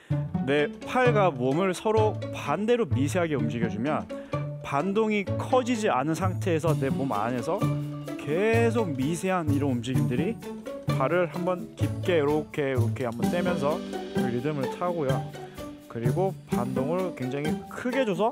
내 팔과 몸을 서로 반대로 미세하게 움직여주면 반동이 커지지 않은 상태에서 내 몸 안에서 계속 미세한 이런 움직임들이 발을 한번 깊게 이렇게 한번 떼면서 그 리듬을 타고요. 그리고 반동을 굉장히 크게 줘서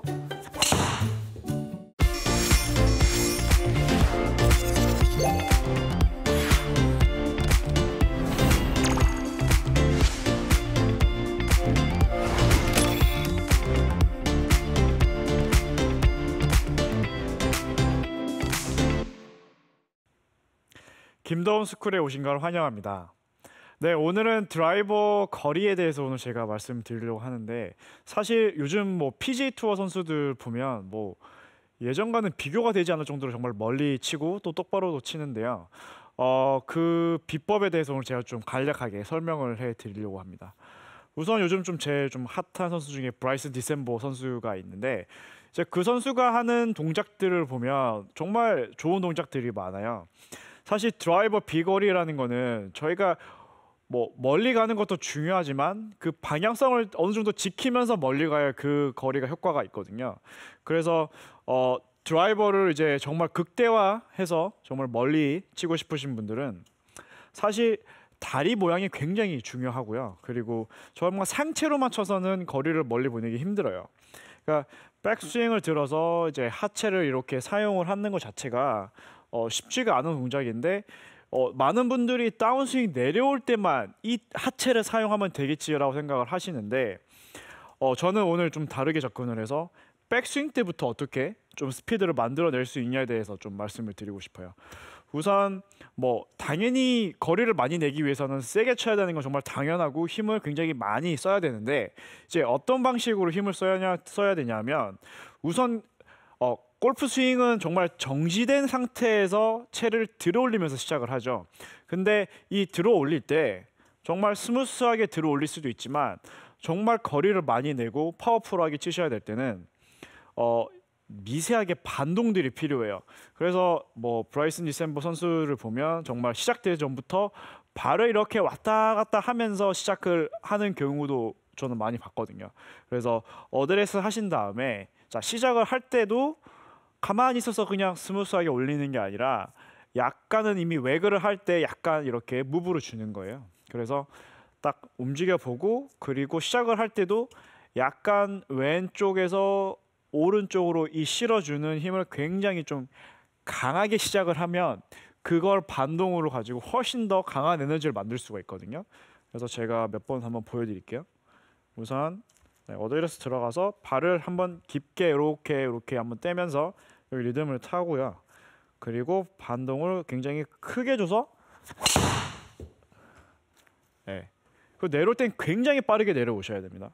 김더운 스쿨에 오신 걸 환영합니다. 네, 오늘은 드라이버 거리에 대해서 오늘 제가 말씀드리려고 하는데, 사실 요즘 뭐 PGA 투어 선수들 보면 뭐 예전과는 비교가 되지 않을 정도로 정말 멀리 치고 또 똑바로도 치는데요. 그 비법에 대해서 오늘 제가 좀 간략하게 설명을 해드리려고 합니다. 우선 요즘 좀 제일 좀 핫한 선수 중에 브라이슨 디셈보 선수가 있는데, 이제 그 선수가 하는 동작들을 보면 정말 좋은 동작들이 많아요. 사실 드라이버 비거리라는 거는 저희가 뭐 멀리 가는 것도 중요하지만 그 방향성을 어느 정도 지키면서 멀리 가야 그 거리가 효과가 있거든요. 그래서 드라이버를 이제 정말 극대화해서 정말 멀리 치고 싶으신 분들은 사실 다리 모양이 굉장히 중요하고요. 그리고 정말 상체로만 쳐서는 거리를 멀리 보내기 힘들어요. 그러니까 백스윙을 들어서 이제 하체를 이렇게 사용을 하는 것 자체가 쉽지가 않은 동작인데, 많은 분들이 다운스윙 내려올 때만 이 하체를 사용하면 되겠지라고 생각을 하시는데, 저는 오늘 좀 다르게 접근을 해서 백스윙 때부터 어떻게 좀 스피드를 만들어낼 수 있냐에 대해서 좀 말씀을 드리고 싶어요. 우선 뭐 당연히 거리를 많이 내기 위해서는 세게 쳐야 되는 건 정말 당연하고 힘을 굉장히 많이 써야 되는데, 이제 어떤 방식으로 힘을 써야 되냐면, 우선 골프 스윙은 정말 정지된 상태에서 채를 들어 올리면서 시작을 하죠. 근데 이 들어 올릴 때 정말 스무스하게 들어 올릴 수도 있지만, 정말 거리를 많이 내고 파워풀하게 치셔야 될 때는 미세하게 반동들이 필요해요. 그래서 뭐 브라이슨 디셈보 선수를 보면 정말 시작되기 전부터 발을 이렇게 왔다 갔다 하면서 시작을 하는 경우도 저는 많이 봤거든요. 그래서 어드레스 하신 다음에 자, 시작을 할 때도 가만히 있어서 그냥 스무스하게 올리는 게 아니라 약간은 이미 웨그를 할 때 약간 이렇게 무브를 주는 거예요. 그래서 딱 움직여 보고, 그리고 시작을 할 때도 약간 왼쪽에서 오른쪽으로 이 실어주는 힘을 굉장히 좀 강하게 시작을 하면 그걸 반동으로 가지고 훨씬 더 강한 에너지를 만들 수가 있거든요. 그래서 제가 몇 번 한번 보여드릴게요. 우선 어드레스 들어가서 발을 한번 깊게 이렇게 한번 떼면서 여기 리듬을 타고요. 그리고 반동을 굉장히 크게 줘서 그 내려올 땐 굉장히 빠르게 내려오셔야 됩니다.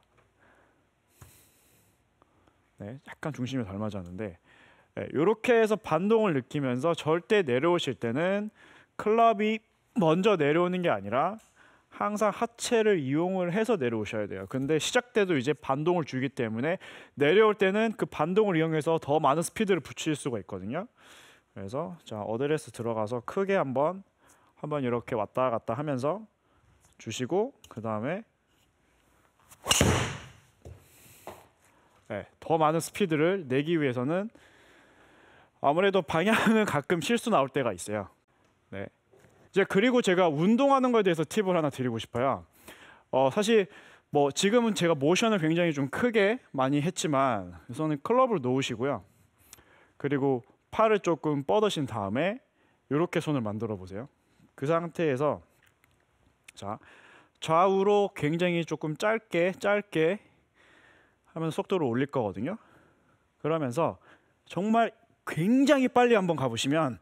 약간 중심이 덜 맞았는데, 이렇게 해서 반동을 느끼면서 절대 내려오실 때는 클럽이 먼저 내려오는 게 아니라 항상 하체를 이용을 해서 내려오셔야 돼요. 근데 시작 때도 이제 반동을 주기 때문에 내려올 때는 그 반동을 이용해서 더 많은 스피드를 붙일 수가 있거든요. 그래서 자, 어드레스 들어가서 크게 한번 이렇게 왔다 갔다 하면서 주시고, 그 다음에 더 많은 스피드를 내기 위해서는 아무래도 방향은 가끔 실수 나올 때가 있어요. 이제 그리고 제가 운동하는 거에 대해서 팁을 하나 드리고 싶어요. 사실 뭐 지금은 제가 모션을 굉장히 좀 크게 많이 했지만, 우선은 클럽을 놓으시고요. 그리고 팔을 조금 뻗으신 다음에 이렇게 손을 만들어 보세요. 그 상태에서 자, 좌우로 굉장히 조금 짧게 하면서 속도를 올릴 거거든요. 그러면서 정말 굉장히 빨리 한번 가보시면,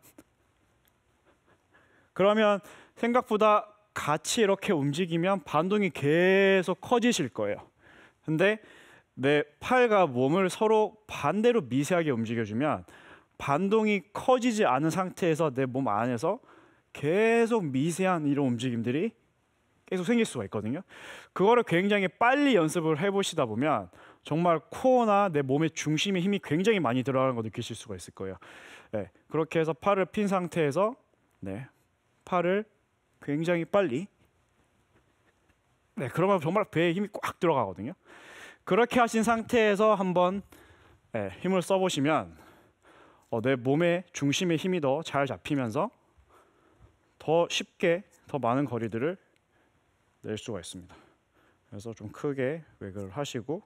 그러면 생각보다 같이 이렇게 움직이면 반동이 계속 커지실 거예요. 근데 내 팔과 몸을 서로 반대로 미세하게 움직여주면 반동이 커지지 않은 상태에서 내 몸 안에서 계속 미세한 이런 움직임들이 계속 생길 수가 있거든요. 그거를 굉장히 빨리 연습을 해보시다 보면 정말 코어나 내 몸의 중심에 힘이 굉장히 많이 들어가는 거 느끼실 수가 있을 거예요. 그렇게 해서 팔을 핀 상태에서 팔을 굉장히 빨리 네, 그러면 정말 배에 힘이 꽉 들어가거든요. 그렇게 하신 상태에서 한번 힘을 써보시면 내 몸의 중심의 힘이 더 잘 잡히면서 더 쉽게 더 많은 거리들을 낼 수가 있습니다. 그래서 좀 크게 웨이크를 하시고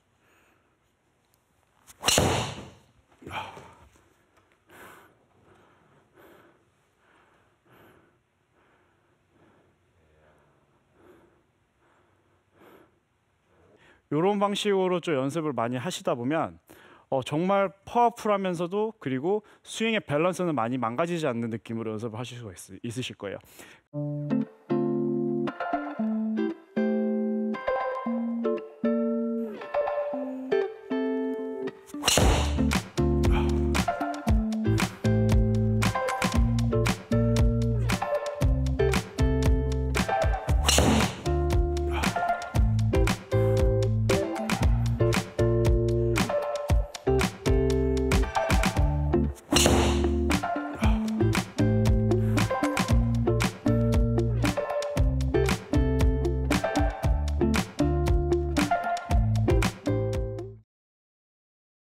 이런 방식으로 좀 연습을 많이 하시다 보면 정말 파워풀하면서도 그리고 스윙의 밸런스는 많이 망가지지 않는 느낌으로 연습을 하실 수가 있으실 거예요.